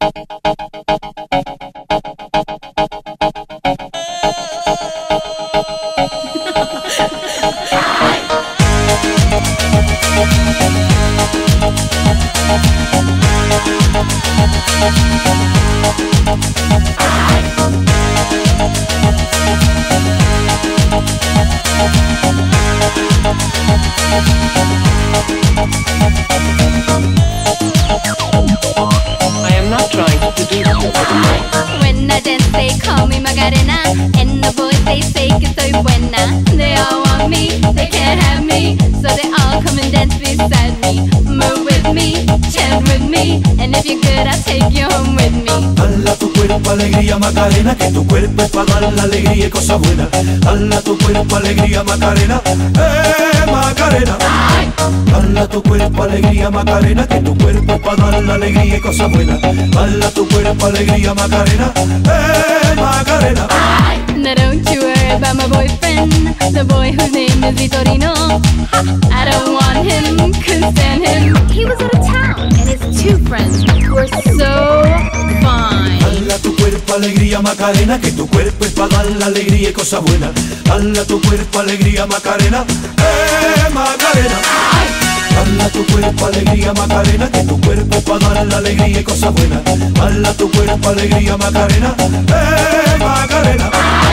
I am not trying to seduce you. When I dance they call me Macarena, and the boys they say que soy buena. They all want me, they can't have me, so they all come and dance beside me. Move with me, chant with me, and if you're good I'll take you home with me. Hala tu cuerpo alegría Macarena, que tu cuerpo es para dar la alegría y cosas buenas. Hala tu cuerpo alegría Macarena, Macarena. Hala tu cuerpo alegría Macarena, que tu cuerpo es para dar la alegría y cosas buenas. Hala tu cuerpo alegría Macarena, Macarena. Now don't you worry about my boyfriend, the boy whose name is Vitorino. I don't want him, couldn't stand him. He was out of town, and his two friends were so fine. Hala tu cuerpo alegría Macarena, que tu cuerpo es para dar la alegría y cosas buenas. Hala tu cuerpo alegría Macarena, Macarena. Hala tu cuerpo alegría Macarena, que tu cuerpo es para dar la alegría y cosas buenas. Hala tu cuerpo alegría Macarena, Macarena.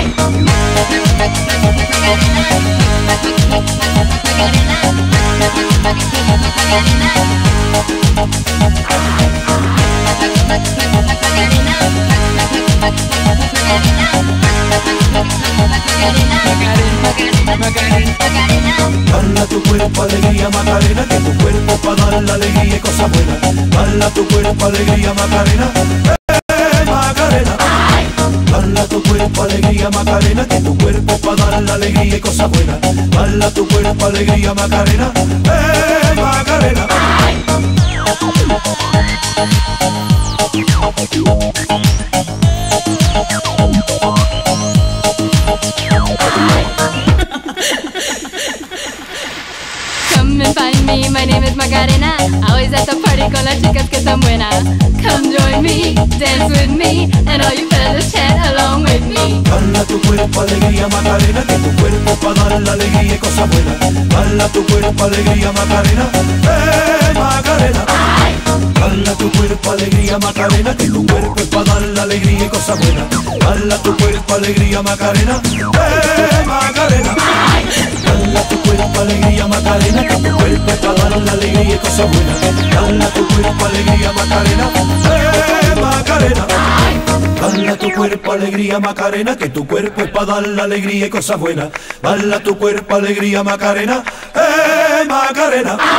Hala tu cuerpo alegría Macarena, que tu cuerpo es para dar la alegría y cosas buenas. Hala tu cuerpo alegría Macarena, Macarena. Hala tu cuerpo alegría Macarena, que tu cuerpo es para dar la alegría y cosas buenas. Hala tu cuerpo alegría Macarena, Macarena. Come and find me, my name is Macarena. Always at the party con las chicas que están buenas. Come join me, dance with me, and all you fellas chat along with me. Hala tu cuerpo alegría Macarena, que tu cuerpo es para dar la alegría y cosas buenas. Hala tu cuerpo alegría Macarena, Macarena. Hala tu cuerpo alegría Macarena, que tu cuerpo es para dar la alegría y cosas buenas. Hala tu cuerpo alegría Macarena, Macarena. Hala tu cuerpo alegría Macarena, que tu cuerpo es para dar la alegría y cosas buenas. Hala tu cuerpo alegría Macarena, Macarena. Hala tu cuerpo alegría Macarena, que tu cuerpo es para dar la alegría y cosas buenas. Hala tu cuerpo alegría Macarena, Macarena.